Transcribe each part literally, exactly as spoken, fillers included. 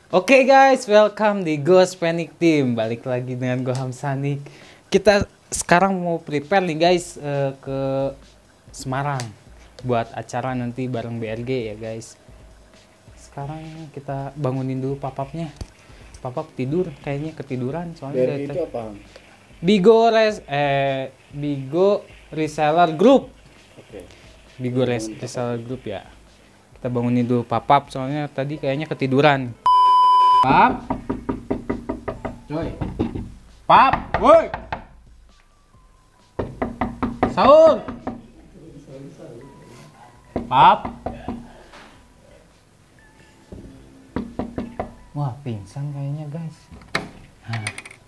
Oke guys, welcome di Ghost Panic Team. Balik lagi dengan gue Hamsanik. Kita sekarang mau prepare nih guys uh, ke Semarang buat acara nanti bareng B R G ya guys. Sekarang kita bangunin dulu papapnya. Papap tidur, kayaknya ketiduran soalnya. B R G itu apa? Bigo res eh Bigo Reseller Group. Oke. Bigo res Reseller Group ya. Kita bangunin dulu papap soalnya tadi kayaknya ketiduran. Pap, coy, pap, woi, sahur, pap, wah pingsan kayaknya guys. Nah.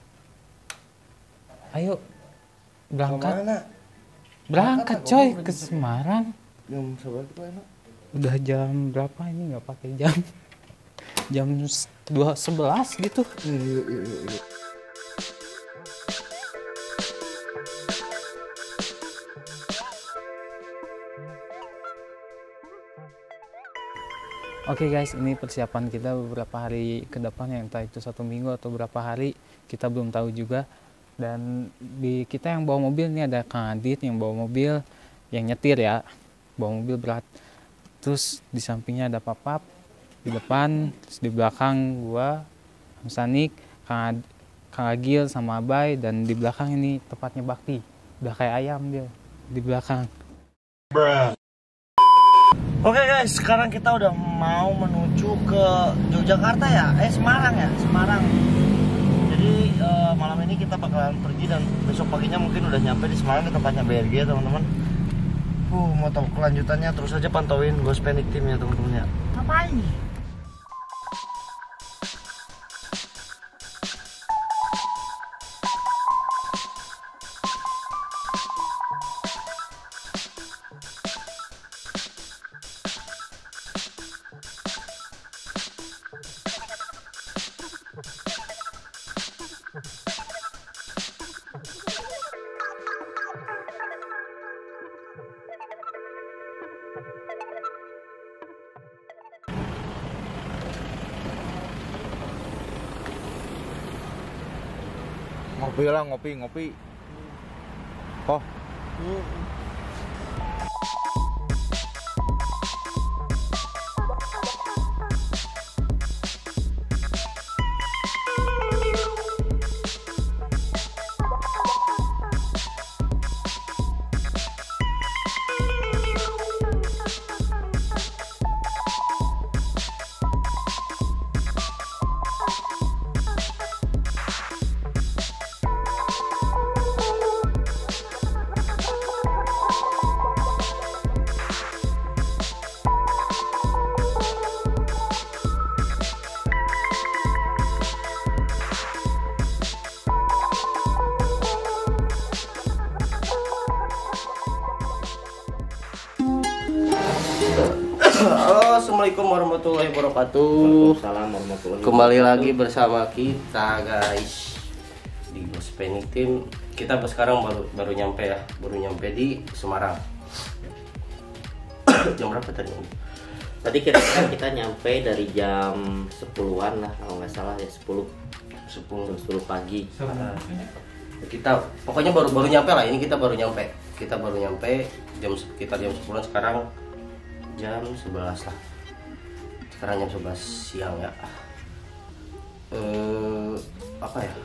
Ayo berangkat, Kemana? berangkat coy ke Semarang. Jam seberapa enak? Udah jam berapa ini nggak pakai jam? Jam dua sebelas gitu. Yuk, yuk, yuk, yuk. Oke guys, ini persiapan kita beberapa hari ke depan, yang entah itu satu minggu atau berapa hari, kita belum tahu juga. Dan di kita yang bawa mobil nih ada Kang Adit yang bawa mobil, yang nyetir ya, bawa mobil berat. Terus di sampingnya ada Papap, di depan, terus di belakang gua, Hamsanik, Kang, Kang Agil sama Abai, dan di belakang ini tepatnya Bakti. Udah kayak ayam dia di belakang. Oke guys, sekarang kita udah mau menuju ke Yogyakarta ya, eh Semarang ya, Semarang. Jadi uh, malam ini kita bakalan pergi dan besok paginya mungkin udah nyampe di Semarang, di tempatnya B R G ya teman-teman. Uh, mau tahu kelanjutannya terus aja pantauin Ghost Panic Team ya teman-teman ya. Ngapain? Ngopi lah, ngopi, ngopi. Oh. Halo, assalamualaikum warahmatullahi wabarakatuh. Waalaikumsalam warahmatullahi wabarakatuh. Kembali lagi bersama kita guys di Ghost Panic Team. Kita sekarang baru baru nyampe ya, baru nyampe di Semarang. Jam berapa tadi? Tadi kira-kira kita nyampe dari jam sepuluhan lah kalau nggak salah ya, sepuluh sepuluh pagi. Nah, kita pokoknya baru baru nyampe lah. Ini kita baru nyampe. Kita baru nyampe jam sekitar jam sepuluhan, sekarang jam sebelas lah. Sekarang jam sebelas siang ya. Eh apa ya?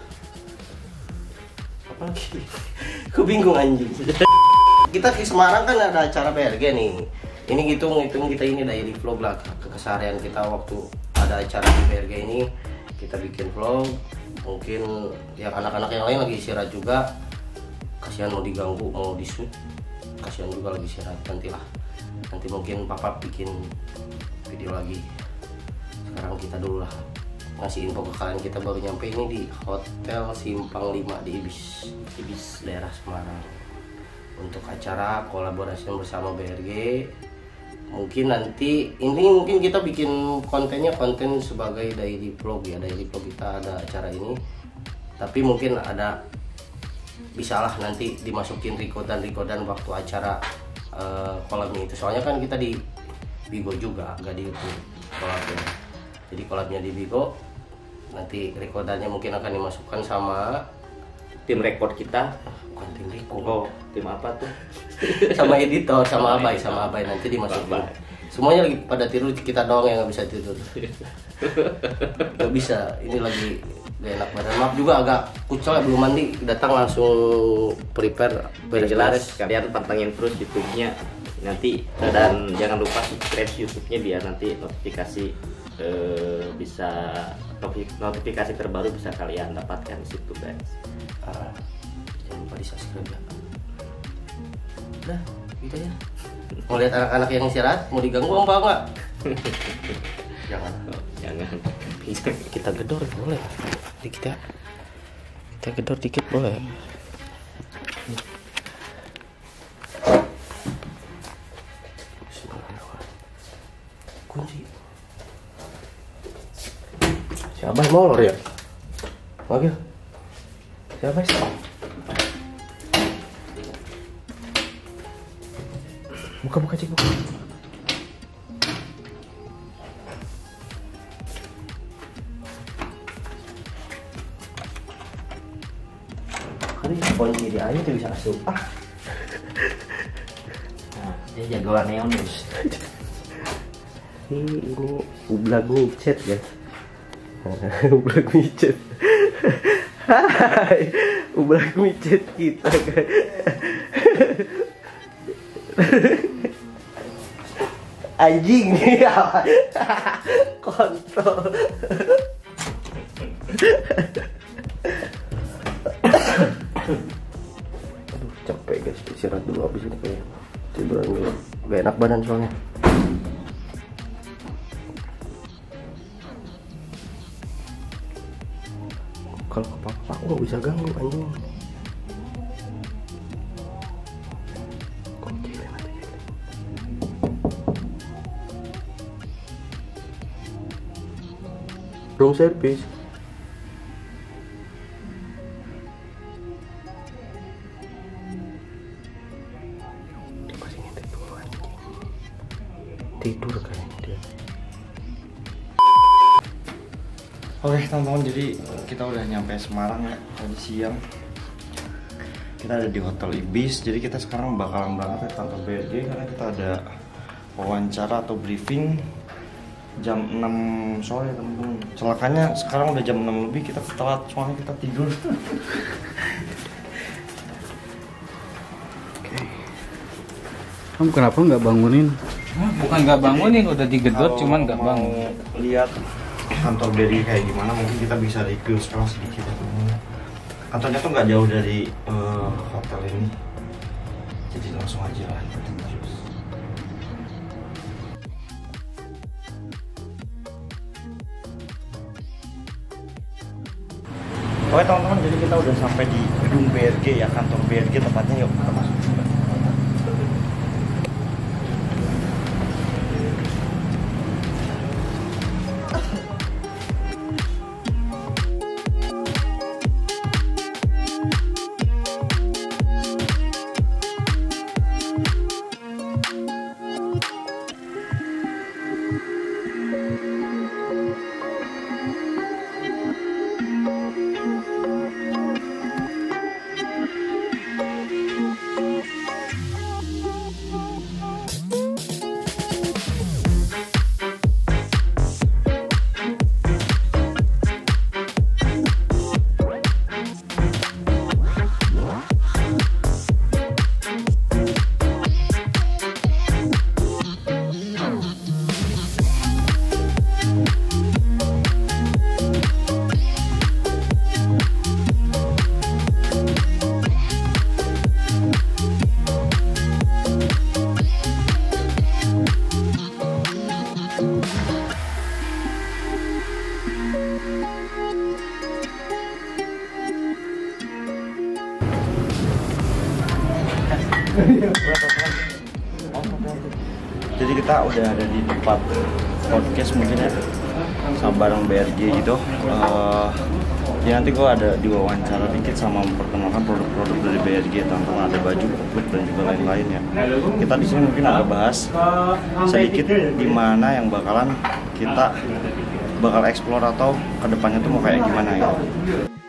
Apa lagi? Aku bingung anjing. Kita ke Semarang kan ada acara B R G nih. Ini ngitung-ngitung kita ini daily vlog lah, ke keseharian kita waktu ada acara di B R G ini. Kita bikin vlog. Mungkin yang anak-anak yang lain lagi istirahat juga. Kasihan mau diganggu, mau di-shoot. Kasihan juga lagi istirahat, nantilah. Nanti mungkin Papa bikin video lagi. Sekarang kita dulu lah ngasih info ke kalian. Kita baru nyampe ini di Hotel Simpang lima di Ibis, Ibis daerah Semarang, untuk acara kolaborasi bersama B R G. Mungkin nanti ini mungkin kita bikin kontennya konten sebagai daily vlog ya, daily vlog kita ada acara ini. Tapi mungkin ada bisalah nanti dimasukin rekodan-rekodan waktu acara uh, kolam itu. Soalnya kan kita di Bigo juga, gak di YouTube kolabnya. Jadi collabnya di Bigo, nanti recordannya mungkin akan dimasukkan sama tim record kita. bukan tim record, Oh, tim apa tuh? sama editor, sama Abai, sama Abai nanti dimasukin. Abai. Semuanya lagi pada tidur, kita doang yang nggak bisa tidur. Nggak bisa, ini lagi gak enak badan. Maaf juga agak kucel ya, belum mandi, datang langsung prepare Yang jelas beres. kalian pantengin terus YouTube-nya nanti, dan jangan lupa subscribe YouTube-nya biar nanti notifikasi eh, bisa notifikasi terbaru bisa kalian dapatkan di situ guys. Ah, jangan lupa di subscribe ya. Udah, gitu ya. Mau lihat anak-anak yang istirahat, mau diganggu apa enggak? Jangan. Oh, jangan. Kita gedor boleh. Dikit ya. Kita gedor dikit boleh. Kunci. Siapa yang molor ya? Panggil. Siapa sih? Buka buka cik buka. Kali kunci di aja tuh bisa masuk. Ah. Nah, dia jagoan neon guys. Ini ini ublag micet guys. Ublag micet. Hai, ublag micet kita guys. Anjing nih kontol. Aduh capek guys, istirahat dulu abis ini kayak tiduran dulu. Gak enak badan soalnya. Kalau ke papa aku nggak bisa ganggu anjing. Kunci lewat aja. Room service. Dia masih ngintip dulu anjing. Tidur kayaknya dia. Oke teman-teman, jadi kita udah nyampe Semarang ya tadi siang. Kita ada di Hotel Ibis. Jadi kita sekarang bakalan berangkat ke kantor B R G karena kita ada wawancara atau briefing jam enam sore teman-teman. Celakanya sekarang udah jam enam lebih, kita telat soalnya kita tidur. Oke. Kamu kenapa nggak bangunin? Bukan nggak bangunin, udah digedot, Kalau cuman nggak mau bangun. lihat kantor B R G kayak gimana, mungkin kita bisa review sekarang sedikit ya teman-teman. Kantornya tuh nggak jauh dari uh, hotel ini, jadi langsung aja lah. Oke teman-teman, jadi kita udah sampai di gedung B R G ya, kantor B R G tepatnya. Yuk kita masuk. Jadi kita udah ada di tempat podcast mungkin ya, sama bareng B R G gitu. Uh, ya nanti gue ada diwawancara dikit sama memperkenalkan produk-produk dari B R G, teman-teman. Ada baju, book dan juga lain-lain ya. Kita di sini mungkin agak bahas sedikit di mana yang bakalan kita bakal explore atau kedepannya tuh mau kayak gimana ya.